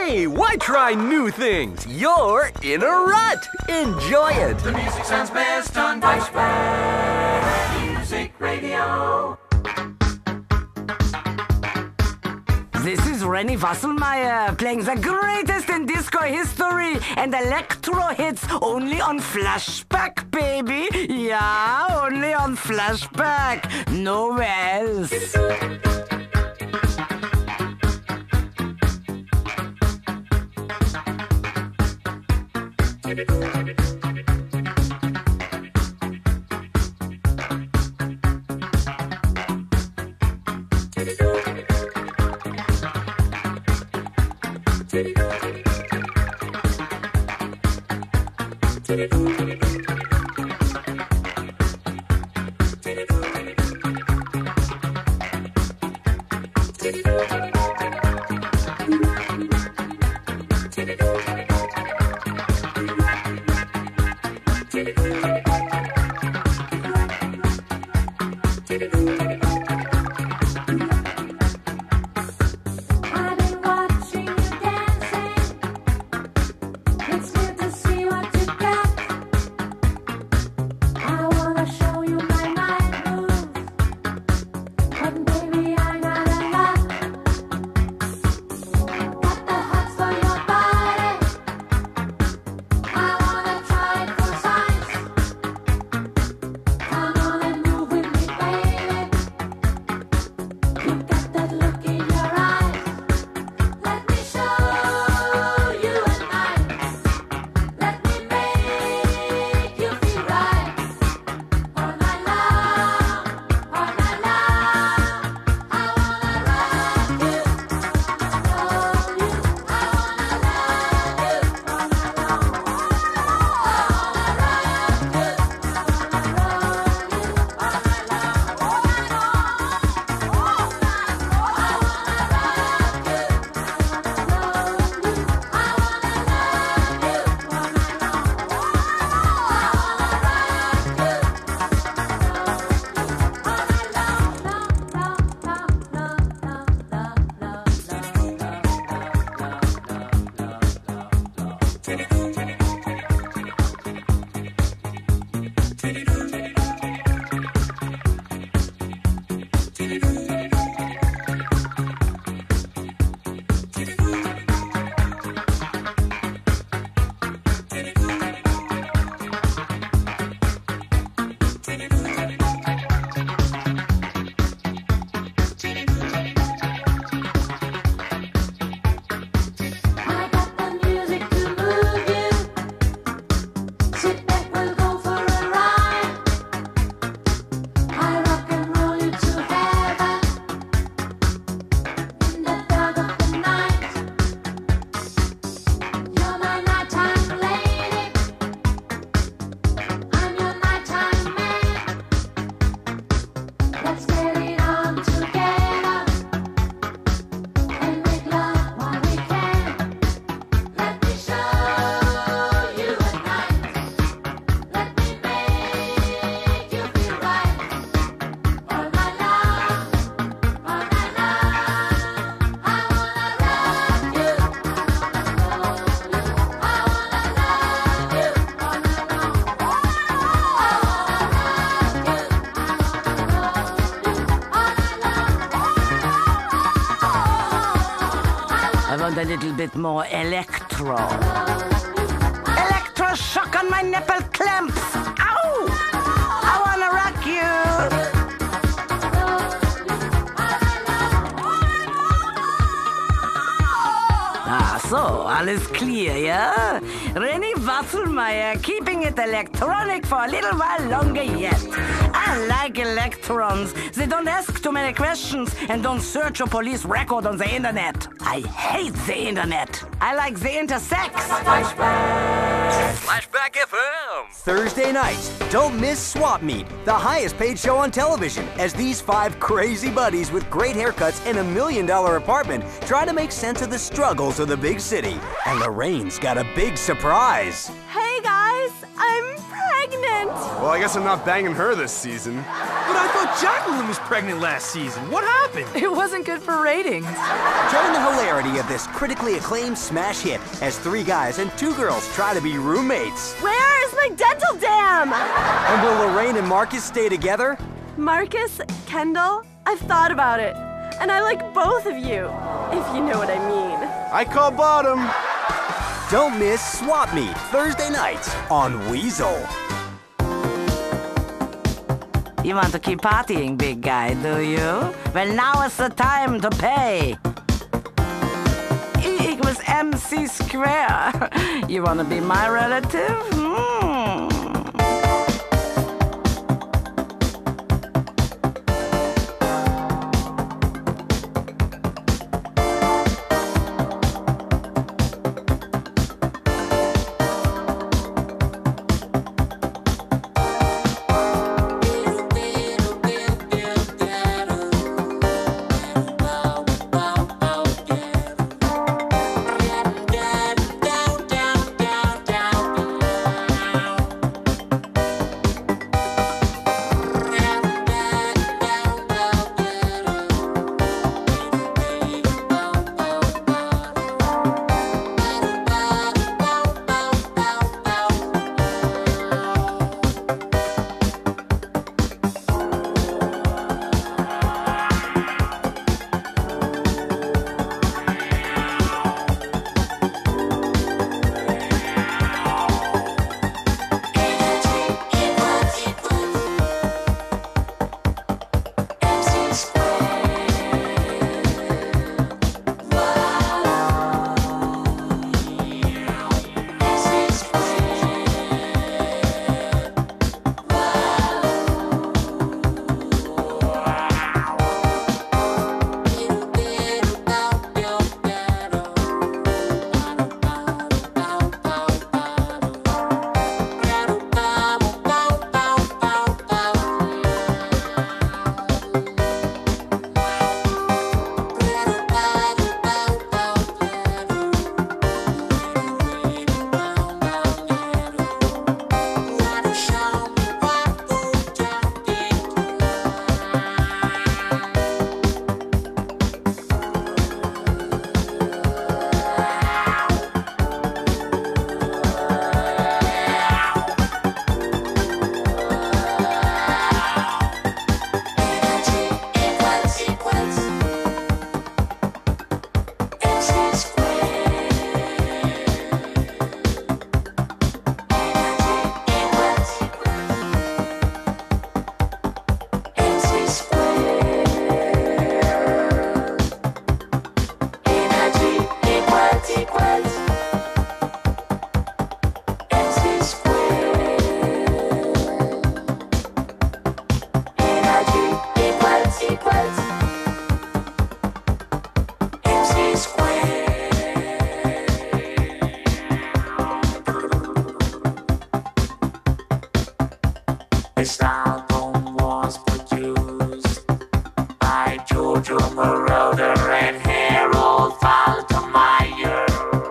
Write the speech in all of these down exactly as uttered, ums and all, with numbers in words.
Hey, why try new things? You're in a rut. Enjoy it. The music sounds best on Flashback Music Radio. This is Renny Wasselmeyer playing the greatest in disco history and electro hits only on Flashback, baby. Yeah, only on Flashback. Nowhere else. A little bit more electro. Electro shock on my nipple clamps. Ow! I wanna rock you. Ah, so, alles clear, yeah? Renny Wasselmeyer keeping it electronic for a little while longer yet. I like electrons. They don't ask too many questions and don't search a police record on the internet. I hate the internet. I like the intersex. Flashback. Flashback F M. Thursday nights, don't miss Swap Meet, the highest paid show on television, as these five crazy buddies with great haircuts and a million dollar apartment try to make sense of the struggles of the big city. And Lorraine's got a big surprise. Hey guys, I'm pregnant. Well, I guess I'm not banging her this season. But I thought Jacqueline was pregnant last season. What happened? It wasn't good for ratings. Join the hilarity of this critically acclaimed smash hit as three guys and two girls try to be roommates. Where is my dental dam? And will Lorraine and Marcus stay together? Marcus, Kendall, I've thought about it. And I like both of you, if you know what I mean. I call bottom. Don't miss Swap Meet Thursday nights on Weasel. You want to keep partying, big guy, do you? Well, now is the time to pay. E equals M C square. You want to be my relative? Hmm. This album was produced by Giorgio Moroder and Harold Faltermeyer.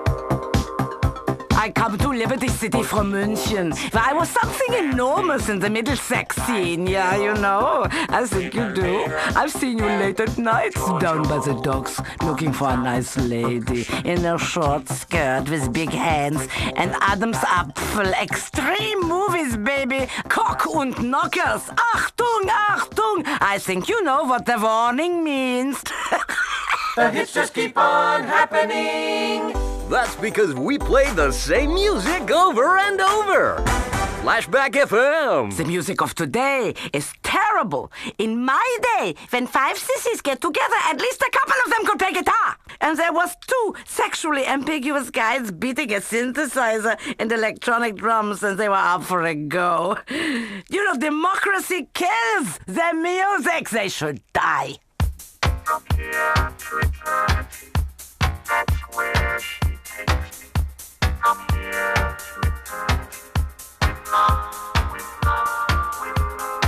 I come to Liberty City from München, where I was something enormous in the Middlesex scene, yeah, you know. I think you do. I've seen you late at night, down by the docks, looking for a nice lady in a short skirt with big hands and Adam's apple. Extreme movies, baby. Cock und knockers. Achtung, Achtung. I think you know what the warning means. The hits just keep on happening. That's because we play the same music over and over. Flashback F M. The music of today is terrible. In my day, when five sissies get together, at least a couple of them could play guitar. And there was two sexually ambiguous guys beating a synthesizer and electronic drums, and they were up for a go. You know, democracy kills the music. They should die. From here to eternity, that's where she takes me. From here to eternity, with love, with love, with love.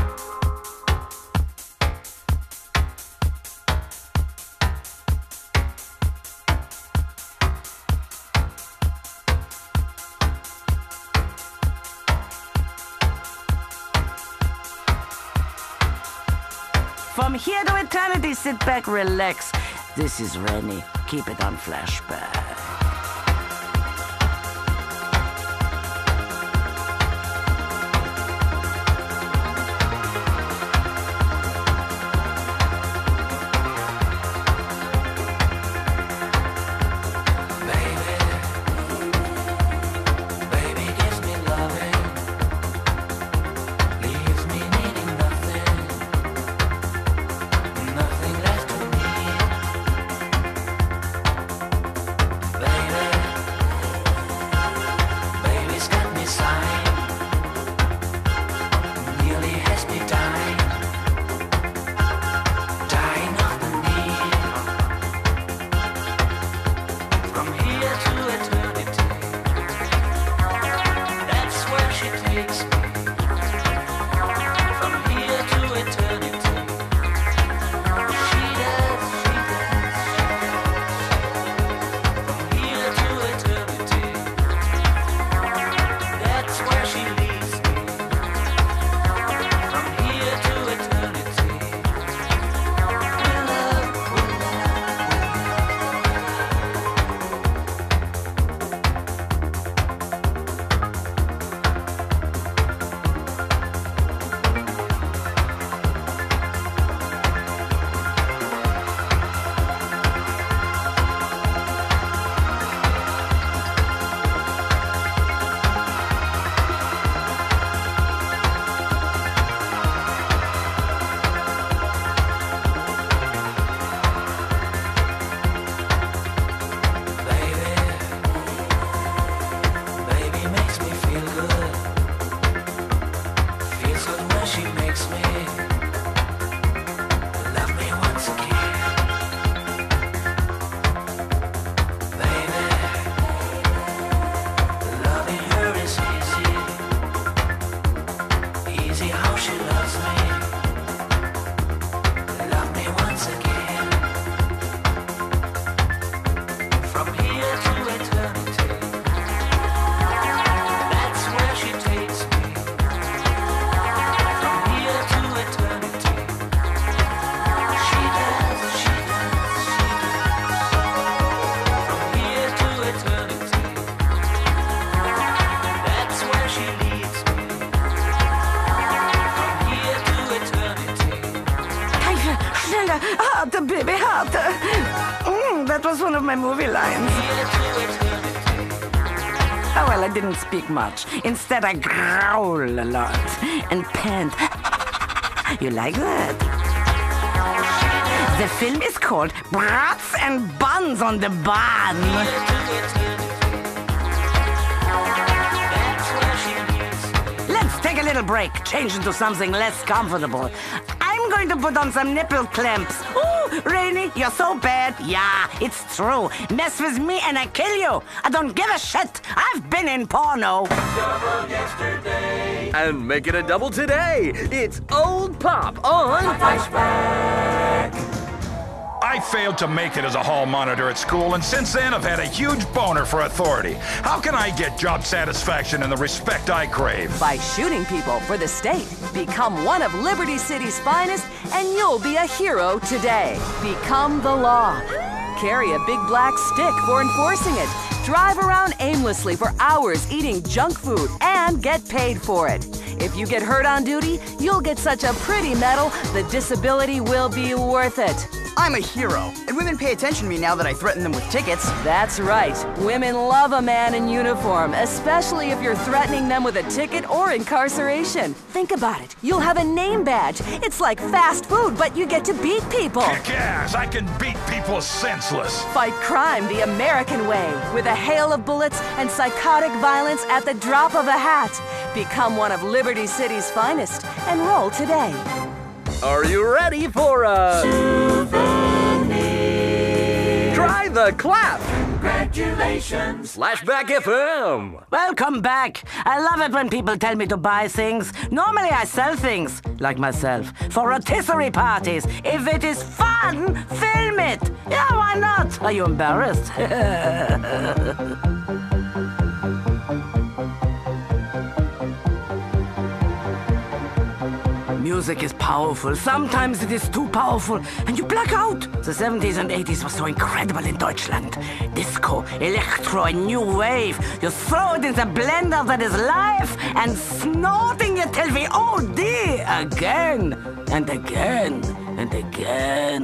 From here to eternity, sit back, relax. This is Rennie. Keep it on Flashback. Harte, baby, harte. Mm, that was one of my movie lines. Oh, well, I didn't speak much. Instead, I growl a lot and pant. You like that? The film is called Brats and Buns on the Bun. Let's take a little break, change into something less comfortable. I'm going to put on some nipple clamps. Ooh, Rainy, you're so bad. Yeah, it's true. Mess with me and I kill you. I don't give a shit. I've been in porno. Double yesterday. And make it a double today. It's Old Pop on Flashback. I failed to make it as a hall monitor at school, and since then I've had a huge boner for authority. How can I get job satisfaction and the respect I crave? By shooting people for the state. Become one of Liberty City's finest, and you'll be a hero today. Become the law. Carry a big black stick for enforcing it. Drive around aimlessly for hours eating junk food and get paid for it. If you get hurt on duty, you'll get such a pretty medal, the disability will be worth it. I'm a hero, and women pay attention to me now that I threaten them with tickets. That's right. Women love a man in uniform, especially if you're threatening them with a ticket or incarceration. Think about it. You'll have a name badge. It's like fast food, but you get to beat people. Kick ass! I can beat people senseless. Fight crime the American way, with a hail of bullets and psychotic violence at the drop of a hat. Become one of Liberty City's finest. Enroll today. Are you ready for a souvenir? Try the clap. Congratulations. Flashback F M. Welcome back. I love it when people tell me to buy things. Normally I sell things, like myself, for rotisserie parties. If it is fun, film it. Yeah, why not? Are you embarrassed? music is powerful. Sometimes it is too powerful, and you black out. The seventies and eighties were so incredible in Deutschland. Disco, electro, and new wave. You throw it in the blender that is live, and snorting it till we O D again, and again, and again.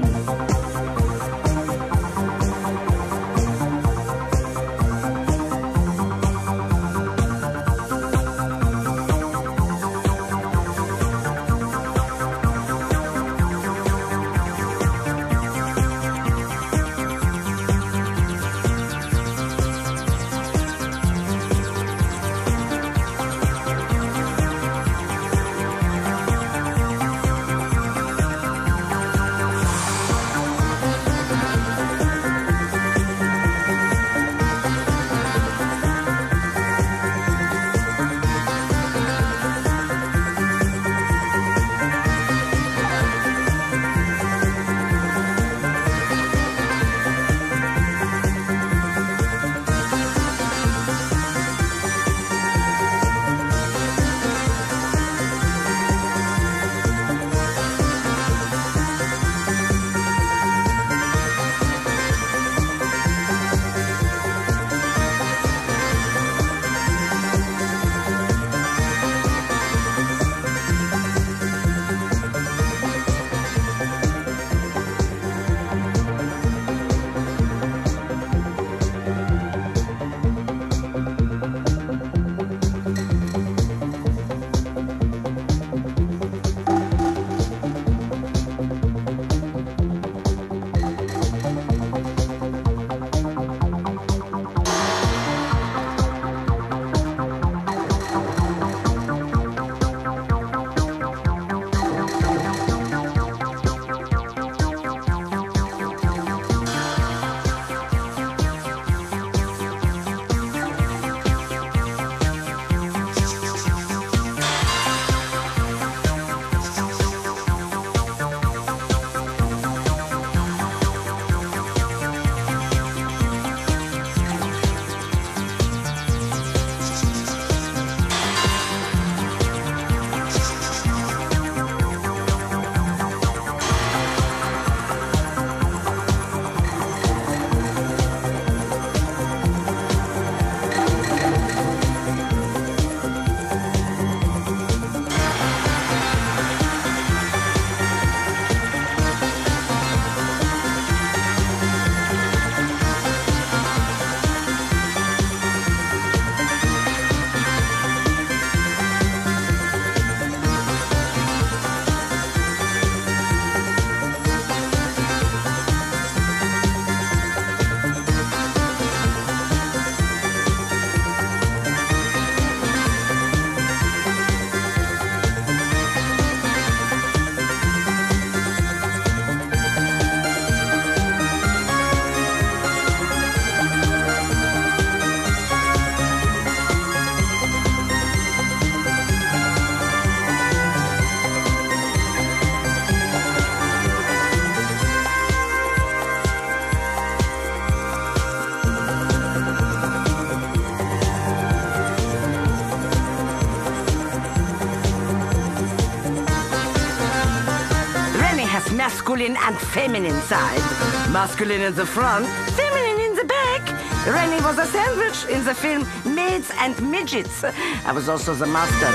Masculine and feminine side. Masculine in the front, feminine in the back. Rennie was a sandwich in the film Maids and Midgets. I was also the master.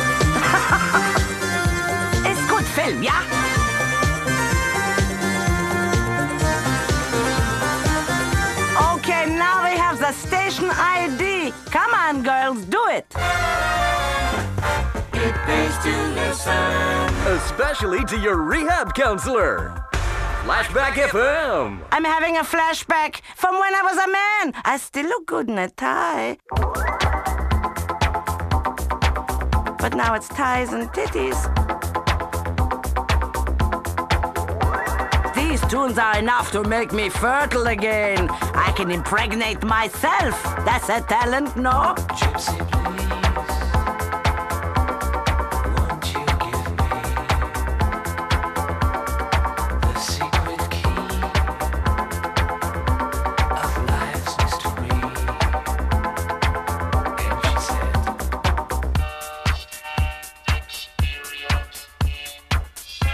It's good film, yeah? Okay, now we have the station I D. Come on, girls, do it. It pays to listen. Especially to your rehab counselor. Flashback F M. I'm having a flashback from when I was a man. I still look good in a tie. But now it's ties and titties. These tunes are enough to make me fertile again. I can impregnate myself. That's a talent, no? Gypsy, please. Won't you give me the secret key of life's mystery? And she said,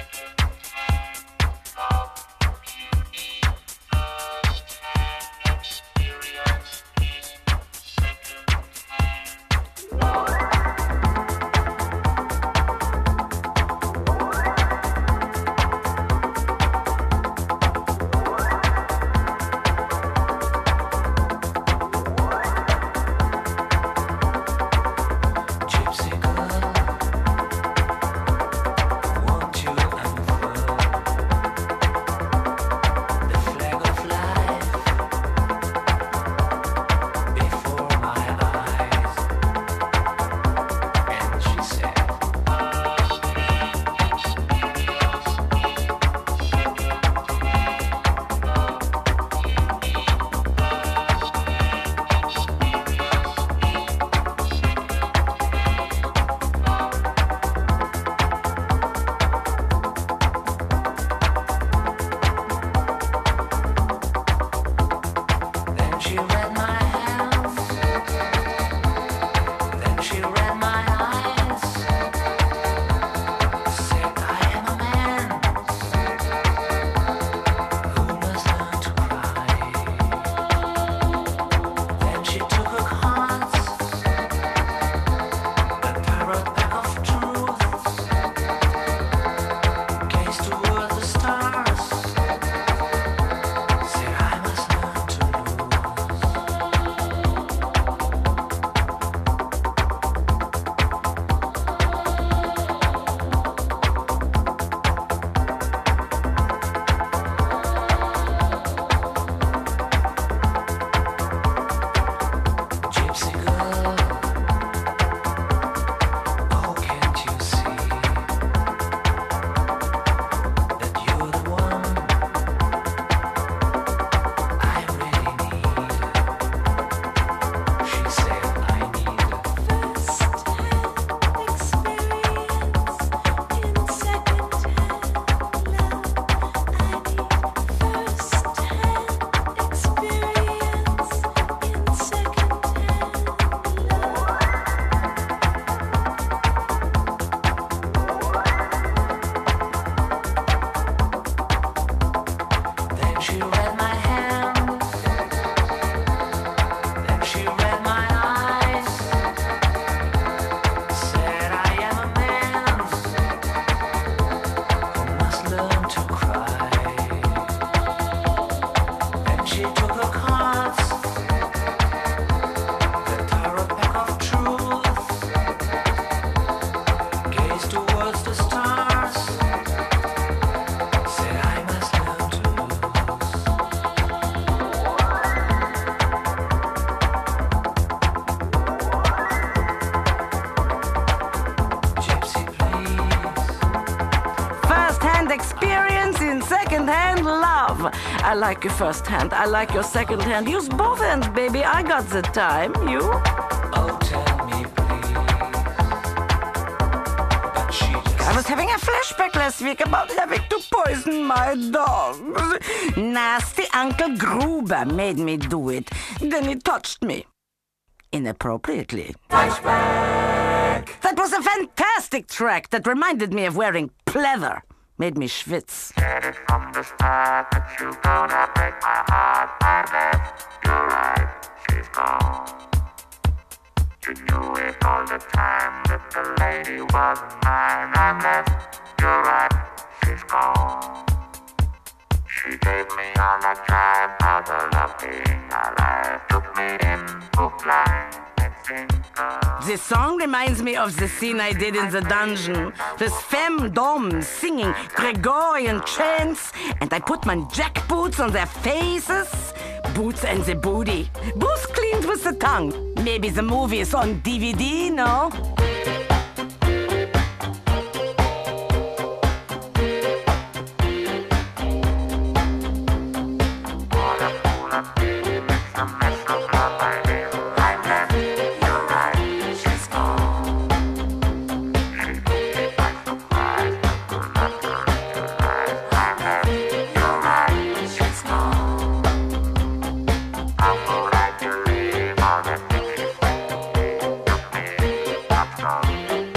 I like your first hand. I like your second hand. Use both hands, baby. I got the time. You? Oh, tell me, please. But she just I was having a flashback last week about having to poison my dogs. Nasty Uncle Gruber made me do it. Then he touched me. Inappropriately. Flashback. That was a fantastic track that reminded me of wearing pleather. Made me schwitz. Said it from the start that you gonna break my heart. I bet you're right, she's gone. You knew it all the time that the lady wasn't mine. I bet you're right, she's gone. She gave me all the time, all the love being alive. Took me in, hook, line, and sinker. This song reminds me of the scene I did in the dungeon. This femdom singing Gregorian chants, and I put my jack boots on their faces. Boots and the booty. Boots cleaned with the tongue. Maybe the movie is on D V D, no? What a fool I've been, it's a mess of love I live. I bet you're right, she's gone. She took me by surprise, I could not turn to lies. I bet you're right, she's gone. How could I believe all the things she said to me? Took me in, not gone,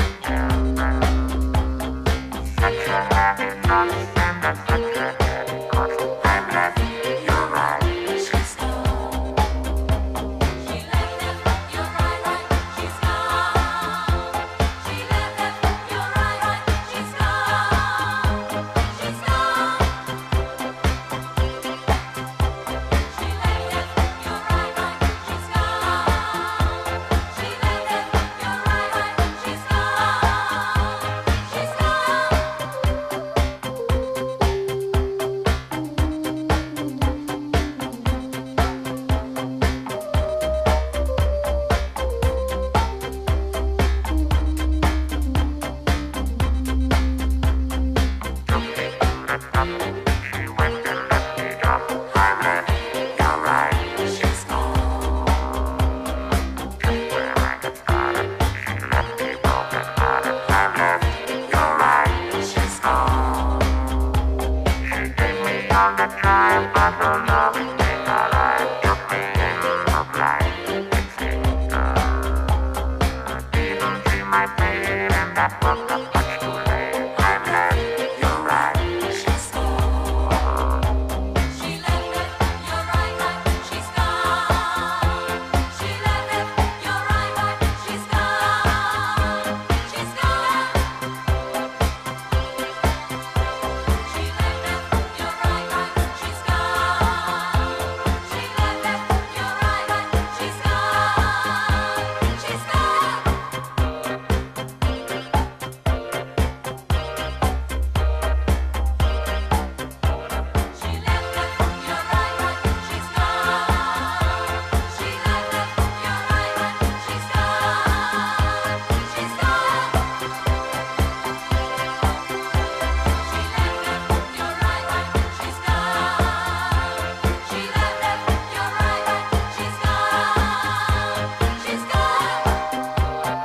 such a heavy loss and a such a heavy cost. I bet you're right, she's gone. She left him, you're right, right, she's gone. She left him, you're right, right, she's gone. She's gone. She left him, you're right, right, she's gone. She left him, you're right, right, she's gone. She's gone. Took me to the top, she went and left me drop. I bet you're right, she's gone. Just where I got started, she left me broken hearted. I bet you're right, she's gone. She gave me all the time, but the loving thing alive. Took me in the blind, it seemed I didn't see my pain, and that was not much too late. I bet you're right, she's gone. She left him, you're right, right, she's gone. She left him, you're right, right, she's gone. She's gone. She left him, you're right, right, she's gone. She left him, you're right, right, she's gone. She's gone. She left him, you're right, right, she's gone. She left him, you're right, right, she's gone. She's gone. She left him, you're right, right, she's gone. She left him, you're right, right, she's gone. She's gone.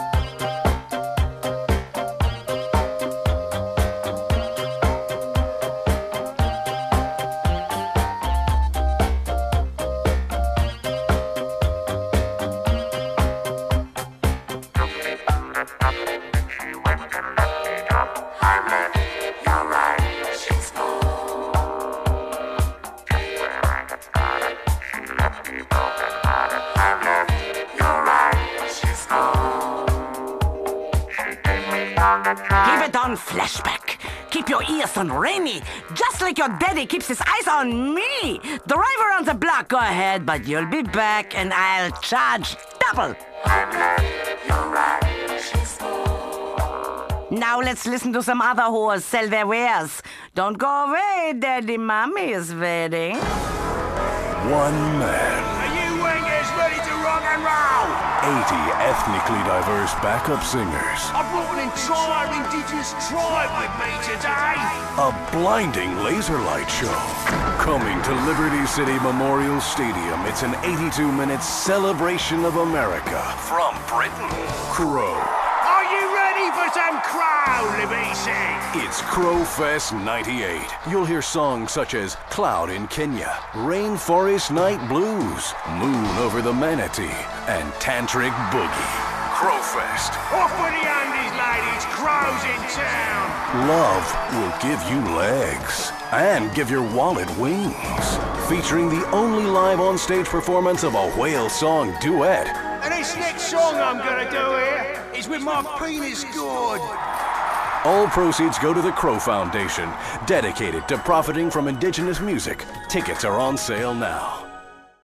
Took me to the top, she went and left me drop. I bet you're right, she's gone. Just where I got started, she left me broken hearted. I bet you're right, she's gone. She gave me all the time. Keep it on flashback. Keep your ears on Rainy, just like your daddy keeps his eyes on me. Drive around the block, go ahead, but you'll be back and I'll charge double. I bet you're right, she's gone. Now let's listen to some other whores sell their wares. Don't go away, Daddy Mommy is waiting. One man. Are you wingers ready to rock and roll? eighty ethnically diverse backup singers. I brought an entire indigenous tribe with me today. A blinding laser light show. Coming to Liberty City Memorial Stadium, it's an eighty-two minute celebration of America from Britain. Crow. Are you ready for some Crow, Liberty City? It's Crowfest ninety-eight. You'll hear songs such as Cloud in Kenya, Rainforest Night Blues, Moon over the Manatee, and Tantric Boogie. Crowfest. Off with the Andes, ladies. Crow's in town. Love will give you legs and give your wallet wings. Featuring the only live on-stage performance of a whale song duet. And this next song I'm gonna do here is with my penis gourd. All proceeds go to the Crow Foundation, dedicated to profiting from indigenous music. Tickets are on sale now.